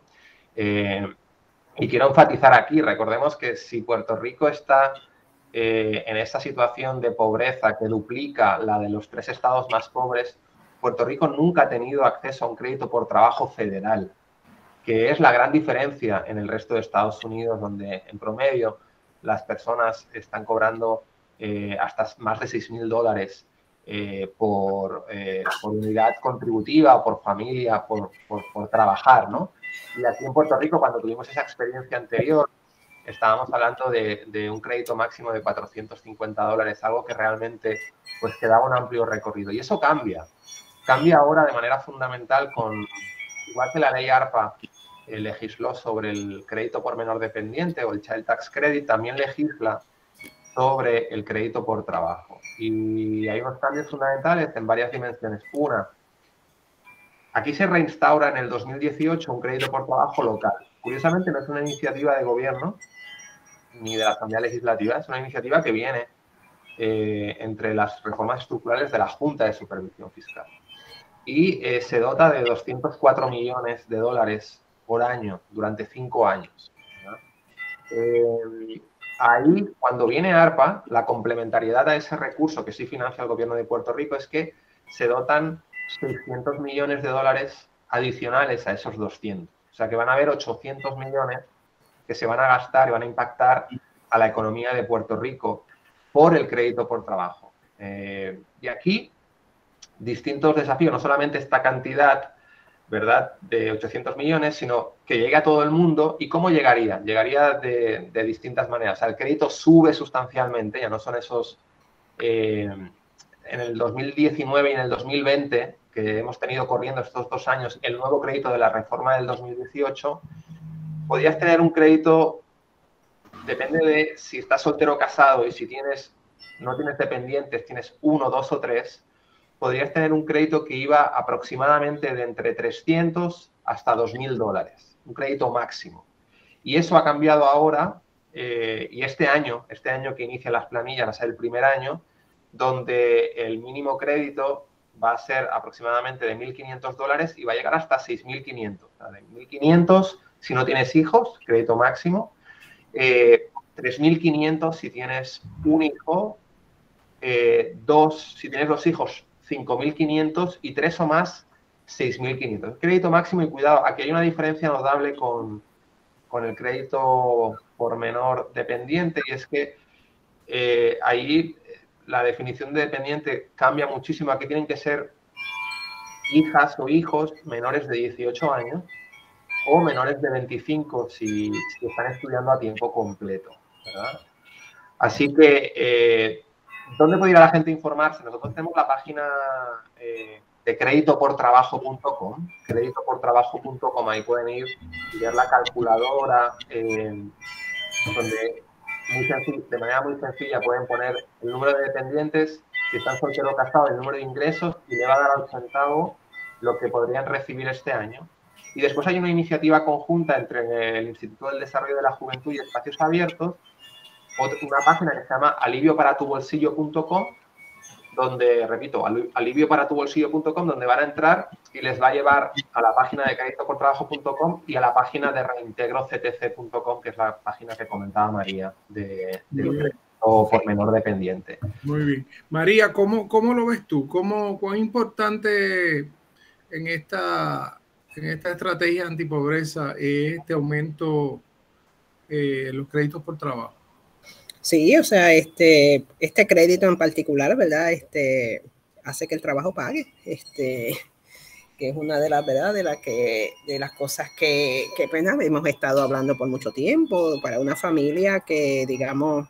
Y quiero enfatizar aquí, recordemos que si Puerto Rico está en esta situación de pobreza que duplica la de los 3 estados más pobres, Puerto Rico nunca ha tenido acceso a un crédito por trabajo federal, que es la gran diferencia en el resto de Estados Unidos, donde en promedio las personas están cobrando hasta más de $6,000 por unidad contributiva, por familia, por trabajar, ¿no? Y aquí en Puerto Rico, cuando tuvimos esa experiencia anterior, estábamos hablando de un crédito máximo de $450, algo que realmente pues quedaba un amplio recorrido. Y eso cambia ahora de manera fundamental igual que la ley ARPA legisló sobre el crédito por menor dependiente o el Child Tax Credit, también legisla sobre el crédito por trabajo. Y hay unos cambios fundamentales en varias dimensiones. Una, aquí se reinstaura en el 2018 un crédito por trabajo local. Curiosamente no es una iniciativa de gobierno ni de la Asamblea Legislativa, es una iniciativa que viene entre las reformas estructurales de la Junta de Supervisión Fiscal. Y se dota de $204 millones por año durante 5 años, ¿no? Ahí, cuando viene ARPA, la complementariedad a ese recurso que sí financia el gobierno de Puerto Rico es que se dotan 600 millones de dólares adicionales a esos 200. O sea que van a haber 800 millones que se van a gastar y van a impactar a la economía de Puerto Rico por el crédito por trabajo. Y aquí, distintos desafíos, no solamente esta cantidad, ¿verdad?, de 800 millones, sino que llegue a todo el mundo. ¿Y cómo llegaría? Llegaría de distintas maneras. O sea, el crédito sube sustancialmente, ya no son esos... en el 2019 y en el 2020, que hemos tenido corriendo estos 2 años, el nuevo crédito de la reforma del 2018, podrías tener un crédito, depende de si estás soltero o casado y si no tienes dependientes, tienes 1, 2 o 3, podrías tener un crédito que iba aproximadamente de entre 300 hasta 2.000 dólares, un crédito máximo. Y eso ha cambiado ahora, y este año que inicia las planillas, va a ser el primer año, donde el mínimo crédito va a ser aproximadamente de 1.500 dólares y va a llegar hasta 6.500. O sea, de 1.500 si no tienes hijos, crédito máximo, 3.500 si tienes un hijo, 2 si tienes 2 hijos, 5.500 y 3 o más, 6.500. Crédito máximo, y cuidado, aquí hay una diferencia notable con el crédito por menor dependiente, y es que ahí la definición de dependiente cambia muchísimo. Aquí tienen que ser hijas o hijos menores de 18 años o menores de 25 si están estudiando a tiempo completo, ¿verdad? Así que, ¿dónde puede ir a la gente a informarse? Nosotros tenemos la página de creditoportrabajo.com, creditoportrabajo.com, ahí pueden ir y ver la calculadora, donde de manera muy sencilla pueden poner el número de dependientes, si están solteros o casados, el número de ingresos, y le va a dar al centavo lo que podrían recibir este año. Y después hay una iniciativa conjunta entre el Instituto del Desarrollo de la Juventud y Espacios Abiertos, una página que se llama alivioparatubolsillo.com, donde, repito, alivioparatubolsillo.com, donde van a entrar y les va a llevar a la página de creditoportrabajo.com y a la página de reintegroctc.com, que es la página que comentaba María del crédito por menor dependiente. Muy bien. María, ¿cómo lo ves tú? ¿Cuán importante en esta estrategia antipobreza es este aumento los créditos por trabajo? Sí, o sea, este crédito en particular, ¿verdad? Hace que el trabajo pague, que es una de las, ¿verdad?, de las cosas que pues, hemos estado hablando por mucho tiempo. Para una familia que, digamos,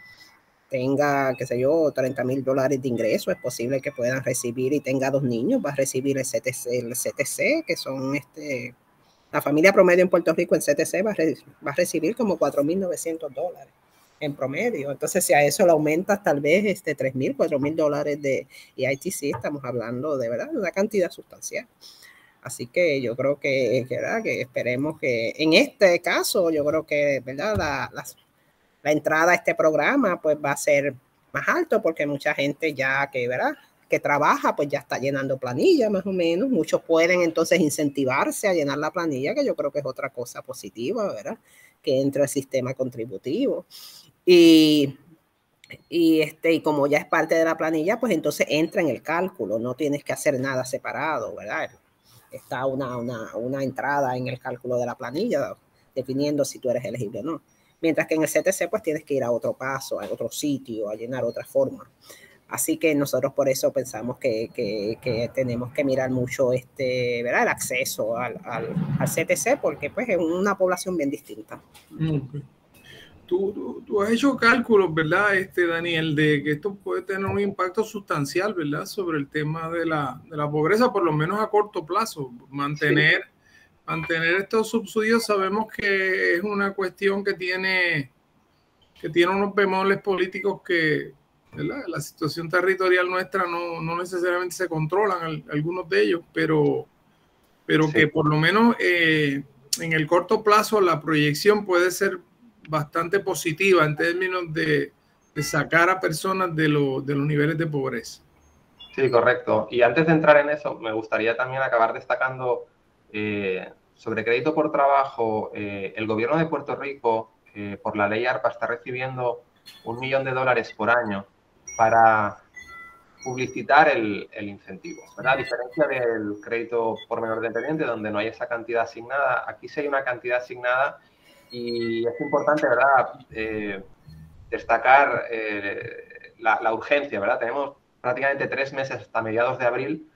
tenga, qué sé yo, 30.000 dólares de ingreso, es posible que puedan recibir, y tenga 2 niños, va a recibir el CTC, que son la familia promedio en Puerto Rico, el CTC va a recibir como 4.900 dólares en promedio. Entonces, si a eso le aumentas tal vez 3.000, 4.000 dólares de ITC, estamos hablando de verdad de una cantidad sustancial. Así que yo creo que esperemos que en este caso, yo creo que, ¿verdad?, la entrada a este programa pues va a ser más alto, porque mucha gente ya que trabaja pues ya está llenando planilla más o menos. Muchos pueden entonces incentivarse a llenar la planilla, que yo creo que es otra cosa positiva, ¿verdad?, que entre el sistema contributivo. Y como ya es parte de la planilla, pues entonces entra en el cálculo, no tienes que hacer nada separado, ¿verdad? Está una entrada en el cálculo de la planilla definiendo si tú eres elegible o no. Mientras que en el CTC pues tienes que ir a otro paso, a otro sitio, a llenar otra forma. Así que nosotros por eso pensamos que tenemos que mirar mucho ¿verdad?, el acceso al CTC, porque pues es una población bien distinta. Okay. Tú has hecho cálculos, ¿verdad, Daniel, de que esto puede tener un impacto sustancial, ¿verdad?, sobre el tema de la pobreza, por lo menos a corto plazo. Mantener estos subsidios, sabemos que es una cuestión que tiene unos bemoles políticos que, ¿verdad?, la situación territorial nuestra no necesariamente se controlan algunos de ellos, pero sí, que por lo menos en el corto plazo la proyección puede ser bastante positiva en términos de sacar a personas de los niveles de pobreza. Sí, correcto. Y antes de entrar en eso, me gustaría también acabar destacando sobre crédito por trabajo. El gobierno de Puerto Rico por la ley ARPA está recibiendo $1 millón por año para publicitar el incentivo, ¿verdad? A diferencia del crédito por menor dependiente, donde no hay esa cantidad asignada, aquí sí hay una cantidad asignada y es importante, ¿verdad?, destacar la urgencia, ¿verdad? Tenemos prácticamente 3 meses hasta mediados de abril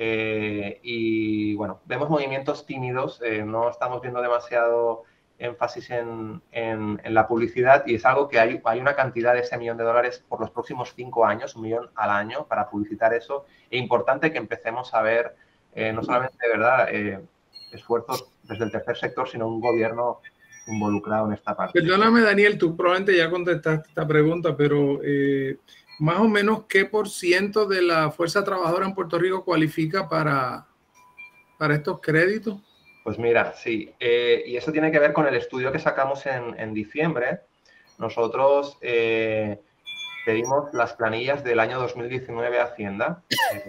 y, bueno, vemos movimientos tímidos, no estamos viendo demasiado énfasis en la publicidad y es algo que hay una cantidad de ese $1 millón por los próximos 5 años, $1 millón al año para publicitar eso. Es importante que empecemos a ver no solamente, ¿verdad?, esfuerzos desde el tercer sector, sino un gobierno involucrado en esta parte. Perdóname, Daniel, tú probablemente ya contestaste esta pregunta, pero más o menos ¿qué % de la fuerza trabajadora en Puerto Rico cualifica para estos créditos? Pues mira, sí, y eso tiene que ver con el estudio que sacamos en diciembre. Nosotros pedimos las planillas del año 2019 a Hacienda,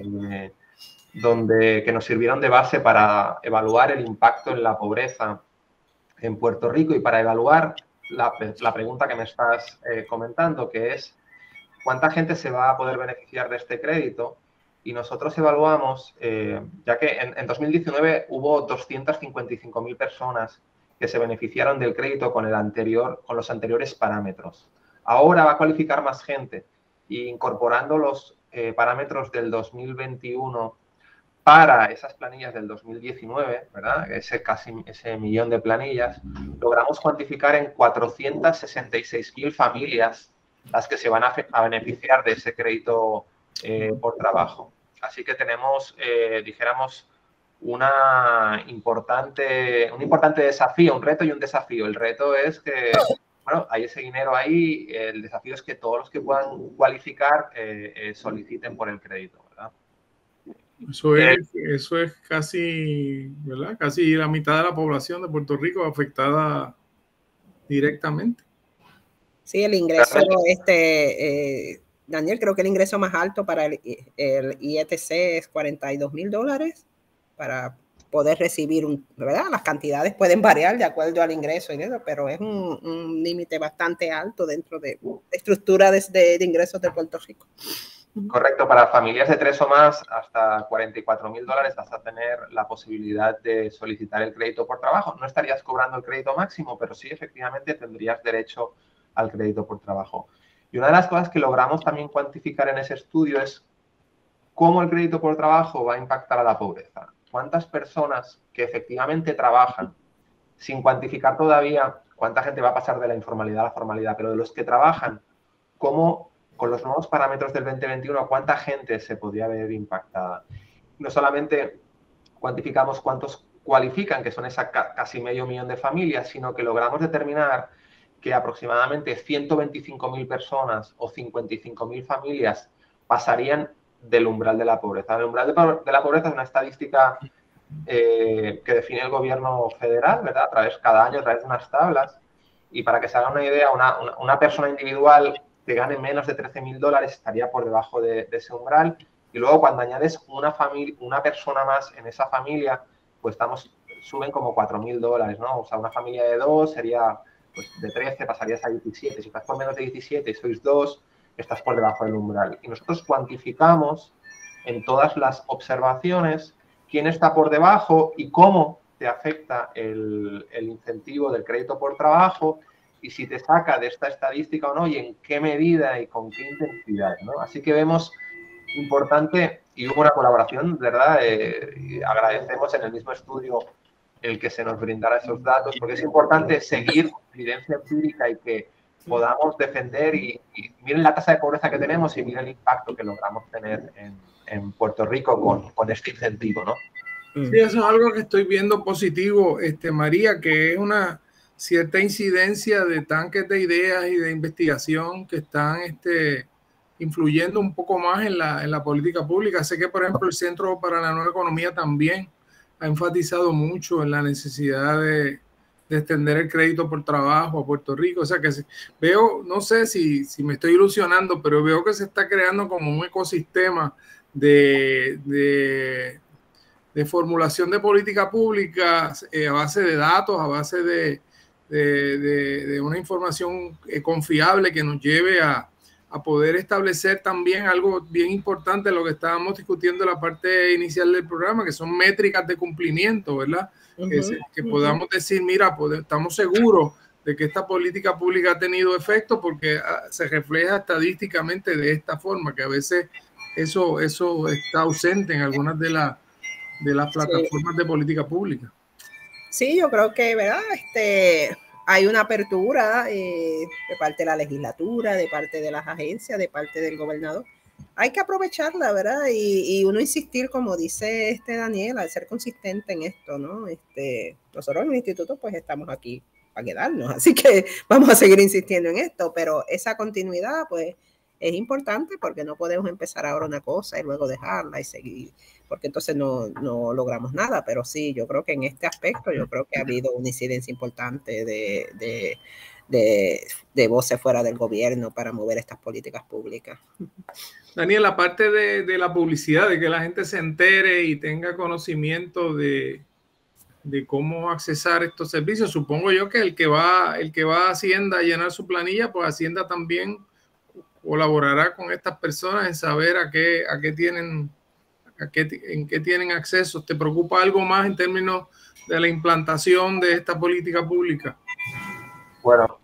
que nos sirvieron de base para evaluar el impacto en la pobreza en Puerto Rico y para evaluar la pregunta que me estás comentando, que es ¿cuánta gente se va a poder beneficiar de este crédito? Y nosotros evaluamos, ya que en 2019 hubo 255.000 personas que se beneficiaron del crédito con los anteriores parámetros. Ahora va a cualificar más gente y incorporando los parámetros del 2021 para esas planillas del 2019, ¿verdad? Ese $1 millón de planillas, logramos cuantificar en 466.000 familias las que se van a beneficiar de ese crédito por trabajo. Así que tenemos, dijéramos, un importante desafío, un reto y un desafío. El reto es que, bueno, hay ese dinero ahí, el desafío es que todos los que puedan cualificar soliciten por el crédito, ¿verdad? Eso es casi, ¿verdad? Casi la mitad de la población de Puerto Rico afectada directamente. Sí, el ingreso, Daniel, creo que el ingreso más alto para el IETC es $42,000 para poder recibir, ¿verdad? Las cantidades pueden variar de acuerdo al ingreso, pero es un límite bastante alto dentro de la estructura de ingresos de Puerto Rico. Correcto, para familias de 3 o más, hasta $44,000 vas a tener la posibilidad de solicitar el crédito por trabajo. No estarías cobrando el crédito máximo, pero sí, efectivamente, tendrías derecho al crédito por trabajo. Y una de las cosas que logramos también cuantificar en ese estudio es cómo el crédito por trabajo va a impactar a la pobreza. ¿Cuántas personas que efectivamente trabajan, sin cuantificar todavía cuánta gente va a pasar de la informalidad a la formalidad, pero de los que trabajan, cómo con los nuevos parámetros del 2021, cuánta gente se podría ver impactada? No solamente cuantificamos cuántos cualifican, que son casi $500,000 de familias, sino que logramos determinar que aproximadamente 125.000 personas o 55.000 familias pasarían del umbral de la pobreza. El umbral de la pobreza es una estadística que define el gobierno federal, ¿verdad? Cada año a través de unas tablas. Y para que se haga una idea, una persona individual que gane menos de $13,000 estaría por debajo de ese umbral. Y luego cuando añades una persona más en esa familia, pues suben como $4,000, ¿no? O sea, una familia de 2 sería, pues de 13 pasarías a 17. Si estás por menos de 17 y sois 2, estás por debajo del umbral. Y nosotros cuantificamos en todas las observaciones quién está por debajo y cómo te afecta el incentivo del crédito por trabajo y si te saca de esta estadística o no y en qué medida y con qué intensidad, ¿no? Así que vemos importante y hubo una colaboración, ¿verdad? Y agradecemos en el mismo estudio el que se nos brindara esos datos, porque es importante seguir evidencia empírica y que podamos defender y miren la tasa de pobreza que tenemos y miren el impacto que logramos tener en Puerto Rico con este incentivo, ¿no? Sí, eso es algo que estoy viendo positivo, María, que es una cierta incidencia de tanques de ideas y de investigación que están influyendo un poco más en la política pública. Sé que, por ejemplo, el Centro para la Nueva Economía también ha enfatizado mucho en la necesidad de extender el crédito por trabajo a Puerto Rico. O sea que veo, no sé si me estoy ilusionando, pero veo que se está creando como un ecosistema de formulación de política pública a base de datos, a base de de una información confiable que nos lleve a poder establecer también algo bien importante, lo que estábamos discutiendo en la parte inicial del programa, que son métricas de cumplimiento, ¿verdad? Que podamos decir, mira, pues, estamos seguros de que esta política pública ha tenido efecto porque se refleja estadísticamente de esta forma, que a veces eso está ausente en algunas de las plataformas de política pública. Sí, yo creo que, ¿verdad? Hay una apertura de parte de la legislatura, de parte de las agencias, de parte del gobernador. Hay que aprovecharla, ¿verdad? Y uno insistir, como dice Daniel, al ser consistente en esto, ¿no? Nosotros en el instituto pues estamos aquí para quedarnos, así que vamos a seguir insistiendo en esto, pero esa continuidad pues es importante porque no podemos empezar ahora una cosa y luego dejarla y seguir, porque entonces no logramos nada, pero sí, yo creo que en este aspecto, yo creo que ha habido una incidencia importante de voces fuera del gobierno para mover estas políticas públicas. Daniel, aparte de la publicidad, de que la gente se entere y tenga conocimiento de cómo accesar estos servicios, supongo yo que el que va a Hacienda a llenar su planilla, pues Hacienda también colaborará con estas personas en saber en qué tienen acceso. ¿Te preocupa algo más en términos de la implantación de esta política pública? Bueno,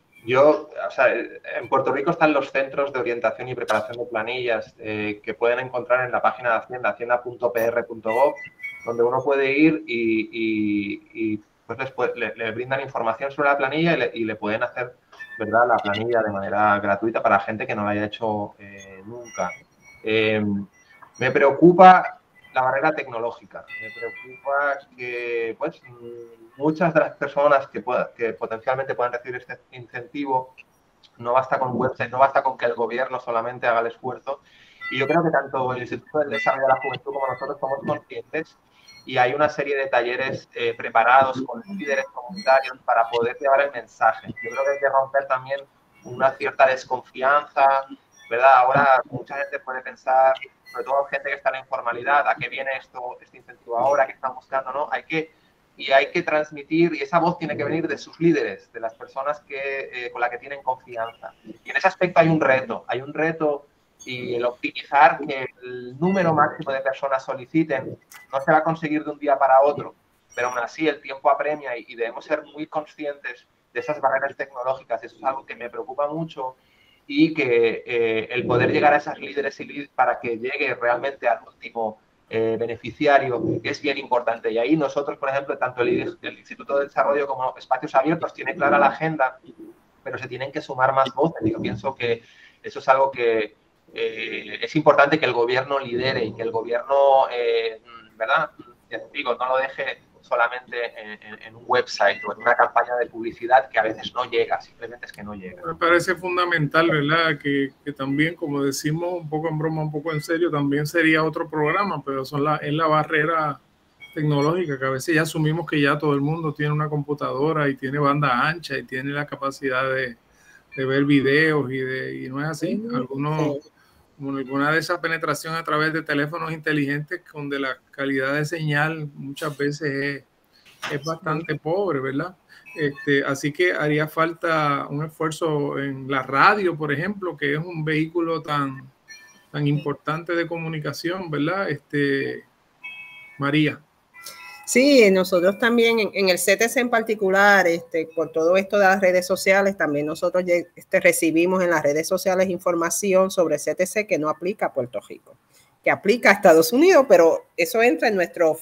en Puerto Rico están los centros de orientación y preparación de planillas que pueden encontrar en la página de Hacienda, hacienda.pr.gov, donde uno puede ir y pues le brindan información sobre la planilla y le pueden hacer, ¿verdad?, la planilla de manera gratuita para gente que no la haya hecho nunca. Me preocupa la barrera tecnológica. Me preocupa que pues, muchas de las personas que potencialmente puedan recibir este incentivo, no basta con un website, no basta con que el gobierno solamente haga el esfuerzo. Y yo creo que tanto el Instituto del Desarrollo de la Juventud como nosotros somos conscientes y hay una serie de talleres preparados con líderes comunitarios para poder llevar el mensaje. Yo creo que hay que romper también una cierta desconfianza, ¿verdad? Ahora mucha gente puede pensar, sobre todo gente que está en la informalidad, ¿a qué viene este incentivo ahora? ¿Qué están buscando? ¿No? Hay que transmitir, y esa voz tiene que venir de sus líderes, de las personas con las que tienen confianza. Y en ese aspecto hay un reto y el optimizar que el número máximo de personas soliciten no se va a conseguir de un día para otro, pero aún así el tiempo apremia y debemos ser muy conscientes de esas barreras tecnológicas. Eso es algo que me preocupa mucho y que el poder llegar a esas líderes para que llegue realmente al último beneficiario es bien importante. Y ahí nosotros, por ejemplo, tanto el Instituto de Desarrollo como Espacios Abiertos tiene clara la agenda, pero se tienen que sumar más voces. Yo pienso que eso es algo que es importante que el gobierno lidere y que el gobierno, ¿verdad? Ya digo, no lo deje solamente en un website o en una campaña de publicidad que a veces no llega, simplemente es que no llega. Me parece fundamental, ¿verdad? Que también, como decimos un poco en broma, un poco en serio, también sería otro programa, pero es la barrera tecnológica, que a veces ya asumimos que ya todo el mundo tiene una computadora y tiene banda ancha y tiene la capacidad de ver videos y no es así. Alguna de esa penetración a través de teléfonos inteligentes donde la calidad de señal muchas veces es bastante pobre, ¿verdad? Así que haría falta un esfuerzo en la radio, por ejemplo, que es un vehículo tan importante de comunicación, ¿verdad? María. Sí, nosotros también en el CTC en particular, por todo esto de las redes sociales, también nosotros recibimos en las redes sociales información sobre el CTC que no aplica a Puerto Rico, que aplica a Estados Unidos, pero eso entra en nuestro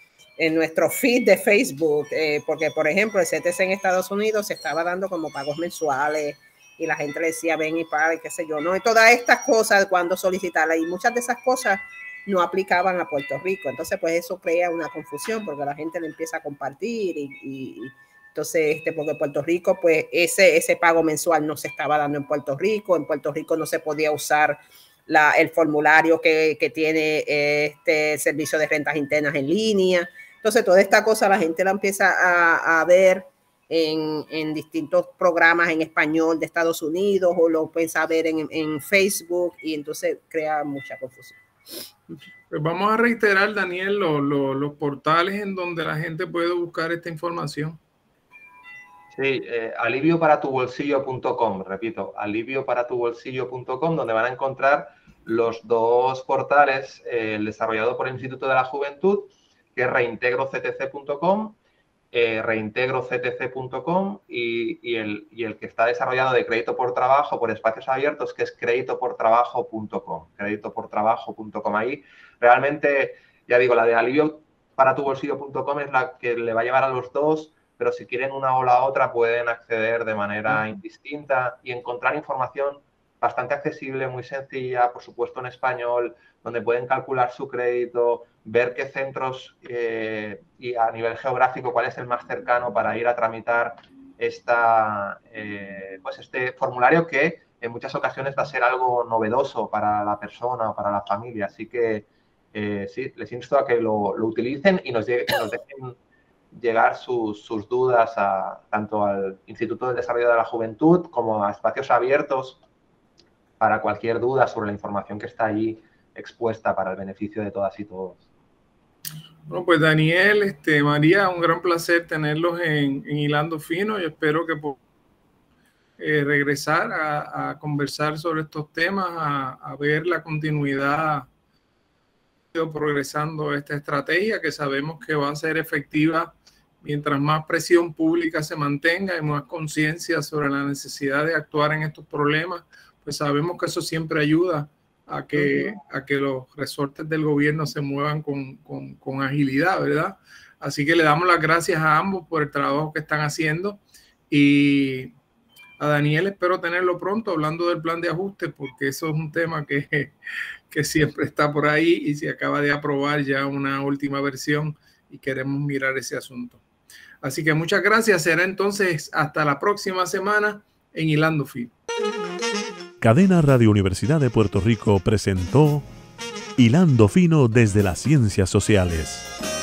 feed de Facebook, porque por ejemplo el CTC en Estados Unidos se estaba dando como pagos mensuales y la gente le decía ven y paga y qué sé yo, ¿no? Y todas estas cosas cuando solicitarla y muchas de esas cosas no aplicaban a Puerto Rico. Entonces, pues eso crea una confusión porque la gente le empieza a compartir y entonces, porque Puerto Rico, pues ese pago mensual no se estaba dando en Puerto Rico no se podía usar el formulario que tiene este servicio de rentas internas en línea. Entonces, toda esta cosa la gente la empieza a ver en distintos programas en español de Estados Unidos o lo piensa a ver en Facebook y entonces crea mucha confusión. Pues vamos a reiterar, Daniel, los portales en donde la gente puede buscar esta información. Sí, alivioparaTubolsillo.com, repito, alivioparaTubolsillo.com, donde van a encontrar los dos portales, el desarrollado por el Instituto de la Juventud, que es reintegroctc.com, reintegroctc.com y el que está desarrollado de Crédito por Trabajo por Espacios Abiertos, que es creditoportrabajo.com, creditoportrabajo.com. Ahí realmente, ya digo, la de alivioparaTubolsillo.com es la que le va a llevar a los dos, pero si quieren una o la otra pueden acceder de manera indistinta y encontrar información bastante accesible, muy sencilla, por supuesto en español, donde pueden calcular su crédito, ver qué centros y a nivel geográfico cuál es el más cercano para ir a tramitar pues este formulario que en muchas ocasiones va a ser algo novedoso para la persona o para la familia. Así que sí, les insto a que lo utilicen y nos dejen llegar sus dudas tanto al Instituto del Desarrollo de la Juventud como a Espacios Abiertos para cualquier duda sobre la información que está allí expuesta para el beneficio de todas y todos. Bueno, pues Daniel, María, un gran placer tenerlos en Hilando Fino y espero que regresar a conversar sobre estos temas, a ver la continuidad progresando esta estrategia que sabemos que va a ser efectiva mientras más presión pública se mantenga y más conciencia sobre la necesidad de actuar en estos problemas, pues sabemos que eso siempre ayuda a que los resortes del gobierno se muevan con agilidad, ¿verdad? Así que le damos las gracias a ambos por el trabajo que están haciendo y a Daniel espero tenerlo pronto hablando del plan de ajuste porque eso es un tema que siempre está por ahí y se acaba de aprobar ya una última versión y queremos mirar ese asunto. Así que muchas gracias. Será entonces hasta la próxima semana en Hilando Fino. Cadena Radio Universidad de Puerto Rico presentó Hilando Fino desde las Ciencias Sociales.